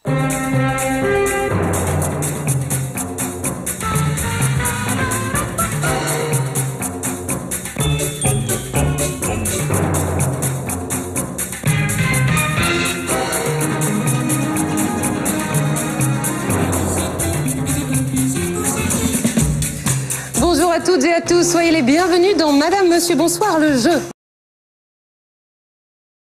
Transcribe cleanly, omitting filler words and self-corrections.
Bonjour à toutes et à tous, soyez les bienvenus dans Madame, Monsieur, Bonsoir, le jeu.